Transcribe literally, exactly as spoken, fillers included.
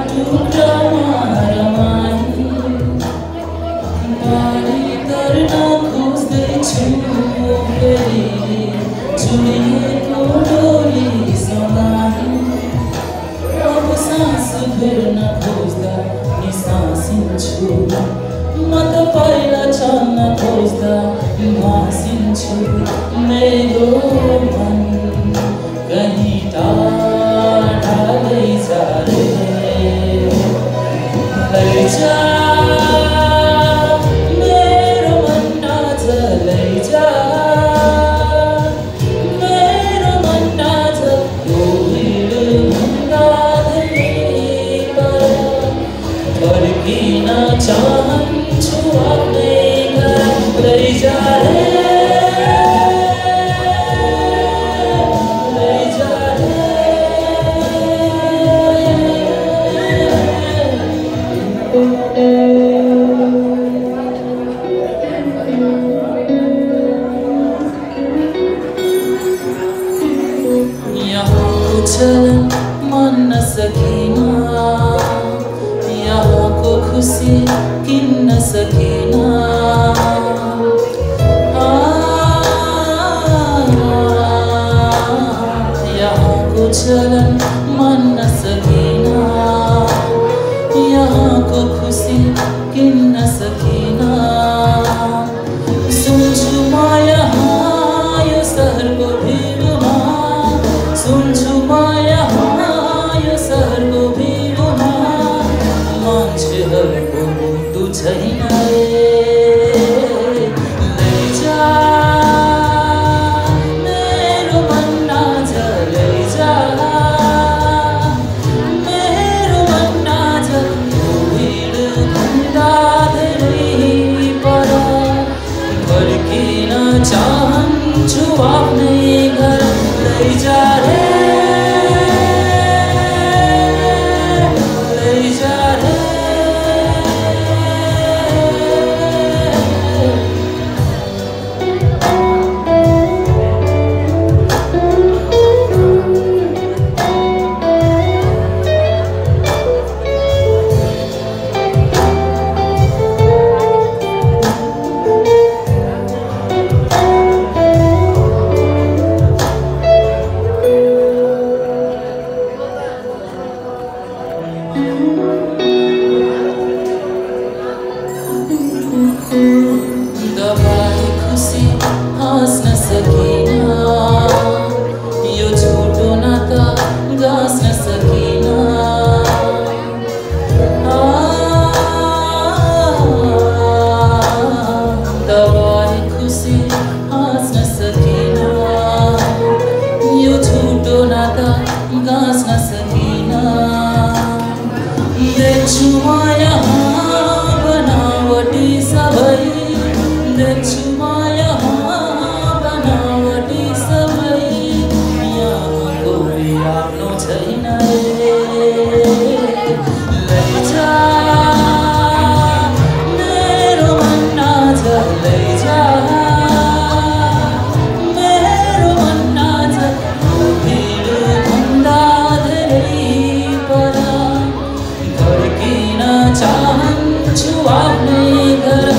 टुक्रामा रमाई पारी गर्न खोज्दैछु फेरि चुडिएको डोरी समाई अब सास फेर्न खोज्दा निसासिन्छु म तपाईँलाई छान्न खोज्दा भासिन्छु मेरो मन कहीँ टाढा लैजा रे लैजा मेरो मन आज लैजा मेरो मन आज यो भिडभन्दा धेरै पर फर्किन चाहन्छु आफ्नै घर लैजा रे चलन मन सकिन यहाँको खुसी किन्न सकिन यहाँको चलन मन सकिन यहाँको खुसी किन्न सकिन सुन्छु म यहाँ यो सहरको भिडमा सुन्छु म यहाँ यो सहरको भिडमा मान्छेहरूको मुटु छैन लैजा मेरो मन आज लैजा मेरो मन आज यो भिडभन्दा धेरै पर फर्किन चाहन्छु आफ्नै घर लैजा रे लैजा रे दबाई खुसी हाँस्न सकिन यो झुटो नाता गाँस्न सकिन दबाई खुसी हाँस्न सकिन यो झुटो नाता गाँस्न सकिन देख्छु म यहाँ बनावटी सबै देख्छु म यहाँ बनावटी सबै यहाँ कोही आफ्नो छैन लैजा मेरो मन आज लैजा मेरो मन आज भिडभन्दा धेरै पर फर्किन चाहन्छु आफ्नै घर